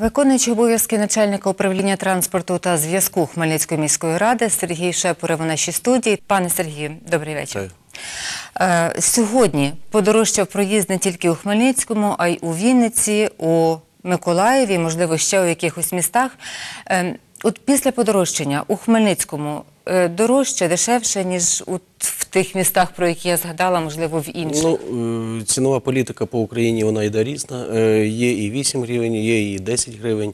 Виконуючий обов'язки начальника управління транспорту та зв'язку Хмельницької міської ради Сергій Шепурев у нашій студії. Пане Сергію, добрий вечір. Сьогодні подорожчав проїзд не тільки у Хмельницькому, а й у Вінниці, у Миколаєві, можливо, ще у якихось містах. От після подорожчання у Хмельницькому дорожче, дешевше, ніж в тих містах, про які я згадала, можливо, в інших? Ну, цінова політика по Україні, вона йде різна. Є і 8 гривень, є і 10 гривень.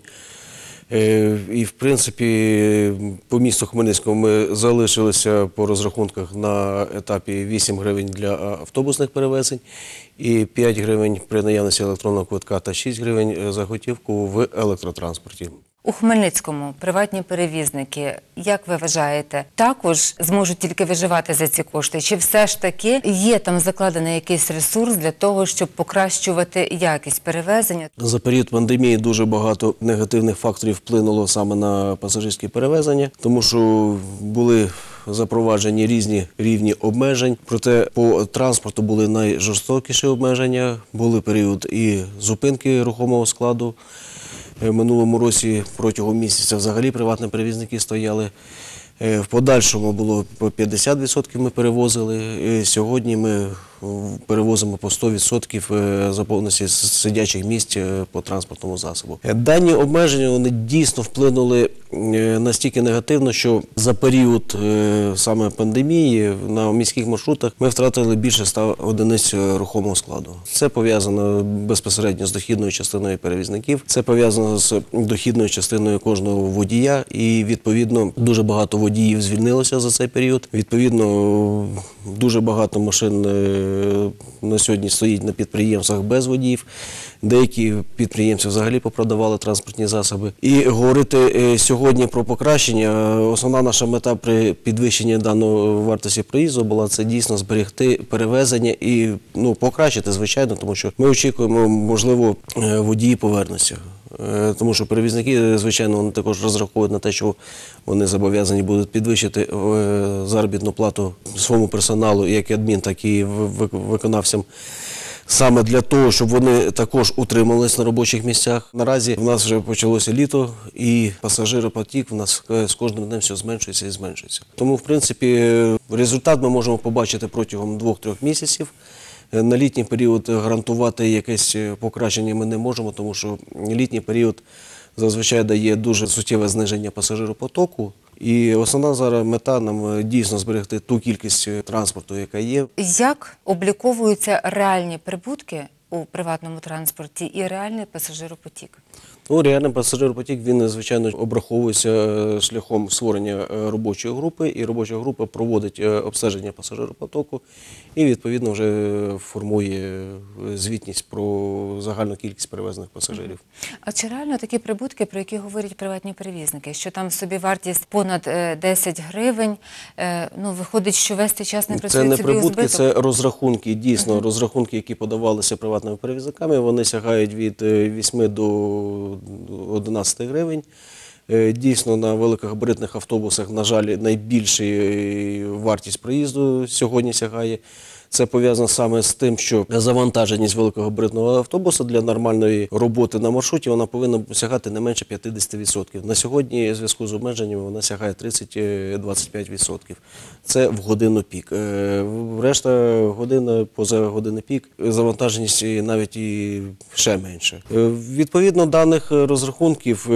І, в принципі, по місту Хмельницькому ми залишилися по розрахунках на етапі 8 гривень для автобусних перевезень і 5 гривень при наявності електронного квитка та 6 гривень за готівку в електротранспорті. У Хмельницькому приватні перевізники, як ви вважаєте, також зможуть тільки виживати за ці кошти? Чи все ж таки є там закладений якийсь ресурс для того, щоб покращувати якість перевезення? За період пандемії дуже багато негативних факторів вплинуло саме на пасажирські перевезення, тому що були запроваджені різні рівні обмежень. Проте по транспорту були найжорстокіші обмеження, були період і зупинки рухомого складу. В минулому році протягом місяця взагалі приватні перевізники стояли. В подальшому було по 50% ми перевозили. Сьогодні ми перевозимо по 100% заповненості сидячих місць по транспортному засобу. Дані обмеження вони дійсно вплинули настільки негативно, що за період саме пандемії на міських маршрутах ми втратили більше 100 одиниць рухомого складу. Це пов'язано безпосередньо з дохідною частиною перевізників, це пов'язано з дохідною частиною кожного водія і, відповідно, дуже багато водіїв звільнилося за цей період. Відповідно, дуже багато машин на сьогодні стоїть на підприємствах без водіїв. Деякі підприємці взагалі попродавали транспортні засоби. І говорити сьогодні про покращення, основна наша мета при підвищенні даної вартості проїзду була це дійсно зберегти перевезення і покращити, звичайно, тому що ми очікуємо, можливо, водії повернуться. Тому що перевізники, звичайно, вони також розраховують на те, що вони зобов'язані будуть підвищити заробітну плату своєму персоналу, як і адмін, так і виконавцям, саме для того, щоб вони також утримувалися на робочих місцях. Наразі в нас вже почалося літо, і пасажиропотік в нас з кожним днем все зменшується і зменшується. Тому, в принципі, результат ми можемо побачити протягом 2-3 місяців. На літній період гарантувати якесь покращення ми не можемо, тому що літній період зазвичай дає дуже суттєве зниження пасажиропотоку. І основна зараз мета нам дійсно зберегти ту кількість транспорту, яка є. Як обліковуються реальні прибутки у приватному транспорті і реальний пасажиропотік? Реальний пасажиропотік, він, звичайно, обраховується шляхом створення робочої групи, і робоча група проводить обстеження пасажиропотоку і, відповідно, вже формує звітність про загальну кількість перевезених пасажирів. А чи реально такі прибутки, про які говорять приватні перевізники, що там собівартість понад 10 гривень, виходить, що весь цей час не працює собі у збиток? Це не прибутки, це розрахунки, дійсно, розрахунки, які подавалися приватними перевізниками, вони сягають від 8 до 11 гривень. Дійсно, на великогабаритних автобусах, на жаль, найбільша вартість проїзду сьогодні сягає. Це пов'язано саме з тим, що завантаженість великогабаритного автобуса для нормальної роботи на маршруті вона повинна сягати не менше 50%. На сьогодні, в зв'язку з обмеженнями, вона сягає 30-25%. Це в годину пік. Решта годин, поза години пік, завантаженість навіть і ще менше. Відповідно даних розрахунків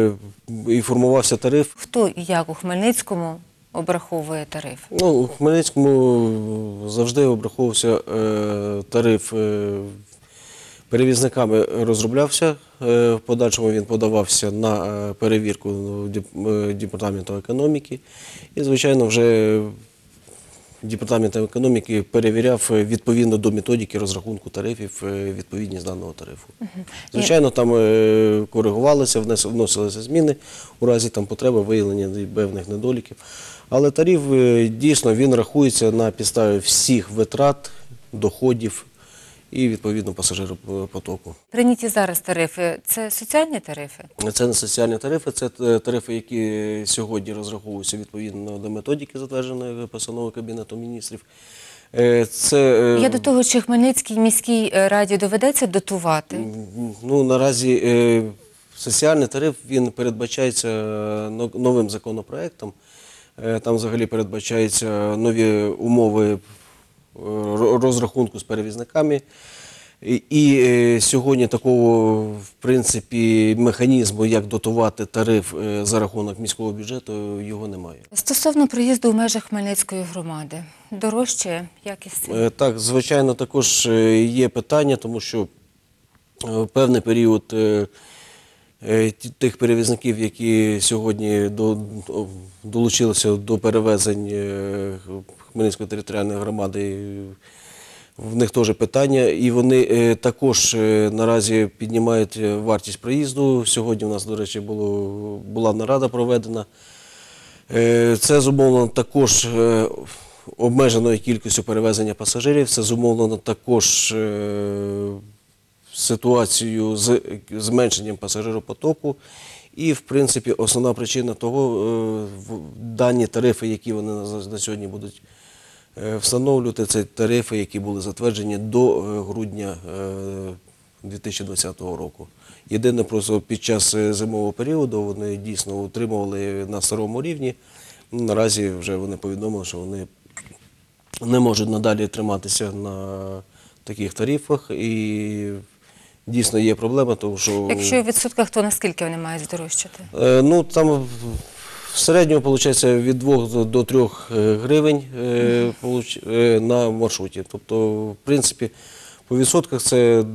і формувався тариф. Хто і як у Хмельницькому обраховує тариф? У Хмельницькому завжди обраховувався тариф, перевізниками розроблявся, в подальшому він подавався на перевірку Департаменту економіки і, звичайно, вже Департамент економіки перевіряв відповідно до методики розрахунку тарифів відповідність даного тарифу. Звичайно, там коригувалися, вносилися зміни у разі потреби виявлення певних недоліків. Але тариф дійсно він рахується на підставі всіх витрат, доходів і, відповідно, пасажиропотоку. Прийняті зараз тарифи – це соціальні тарифи? Це не соціальні тарифи, це тарифи, які сьогодні розраховуються відповідно до методики, затвердженої постановою Кабінету міністрів. Я до того, чи Хмельницькій міській раді доведеться дотувати? Наразі Соціальний тариф, він передбачається новим законопроектом. Там взагалі передбачаються нові умови розрахунку з перевізниками. І сьогодні такого, в принципі, механізму, як дотувати тариф за рахунок міського бюджету, його немає. Стосовно проїзду у межах Хмельницької громади, дорожче якість? Так, звичайно, також є питання, тому що в певний період тих перевізників, які сьогодні долучилися до перевезень Хмельницької територіальної громади, в них теж питання, і вони також наразі піднімають вартість проїзду. Сьогодні у нас, до речі, була нарада проведена. Це зумовлено також обмеженою кількістю перевезення пасажирів, це зумовлено також ситуацією з зменшенням пасажиропотоку. І, в принципі, основна причина того, дані тарифи, які вони на сьогодні будуть встановлювати, це тарифи, які були затверджені до грудня 2020 року. Єдине, просто під час зимового періоду вони дійсно утримували на старому рівні. Наразі вже вони повідомили, що вони не можуть надалі триматися на таких тарифах. І дійсно є проблема, тому що... Якщо в відсотках, то наскільки вони мають здорожчати? Ну, там в середньому, виходить, від 2 до 3 гривень на маршруті. Тобто, в принципі, по відсотках це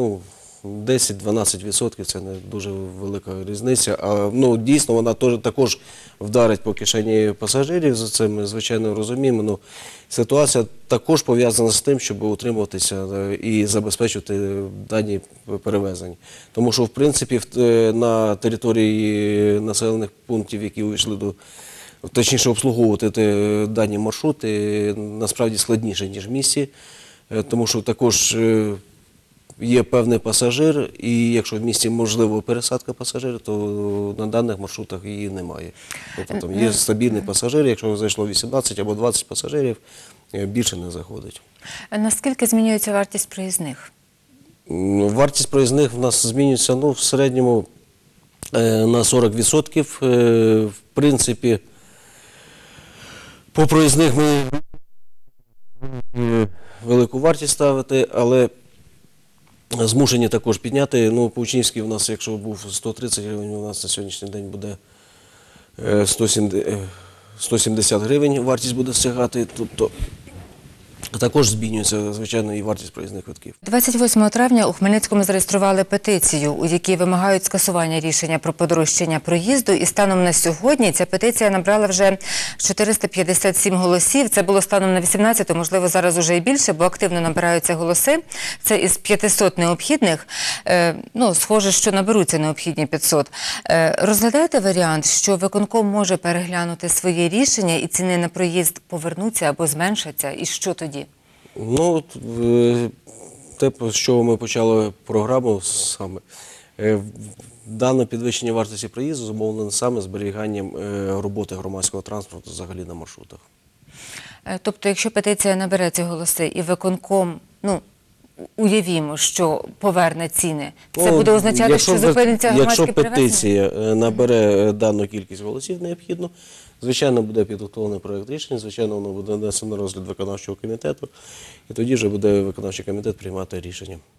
10-12%, це не дуже велика різниця. А дійсно вона також вдарить по кишені пасажирів, за це ми, звичайно, розуміємо. Но ситуація також пов'язана з тим, щоб утримуватися і забезпечувати дані перевезення. Тому що, в принципі, на території населених пунктів, які увійшли точніше обслуговувати дані маршрути, насправді складніше, ніж в місті. Тому що також є певний пасажир, і якщо в місті можливо пересадка пасажирів, то на даних маршрутах її немає. Тобто там є стабільний пасажир, якщо зайшло 18 або 20 пасажирів, більше не заходить. Наскільки змінюється вартість проїзних? Вартість проїзних в нас змінюється в середньому на 40%. В принципі, по проїзних ми велику вартість ставити, але змушені також підняти. По учнівській у нас, якщо був 130 гривень, у нас на сьогоднішній день буде 170 гривень вартість буде сягати. Тобто також змінюється, звичайно, і вартість проїзних квитків. 28 травня у Хмельницькому зареєстрували петицію, у якій вимагають скасування рішення про подорожчання проїзду. І станом на сьогодні ця петиція набрала вже 457 голосів. Це було станом на 18, можливо, зараз уже і більше, бо активно набираються голоси. Це із 500 необхідних. Схоже, що наберуться необхідні 500. Розглядаєте варіант, що виконком може переглянути своє рішення і ціни на проїзд повернуться або зменшаться? І що тоді? Те, з чого ми почали програму саме, дане підвищення вартості проїзду зумовлено саме зберіганням роботи громадського транспорту взагалі на маршрутах. Тобто, якщо петиція набере ці голоси і виконком, уявімо, що поверне ціни, це буде означати, що зупиниться громадське перевезення? Якщо петиція набере дану кількість голосів необхідно, звичайно, буде підготовлений проєкт рішення, звичайно, воно буде внесено на розгляд виконавчого комітету, і тоді вже буде виконавчий комітет приймати рішення.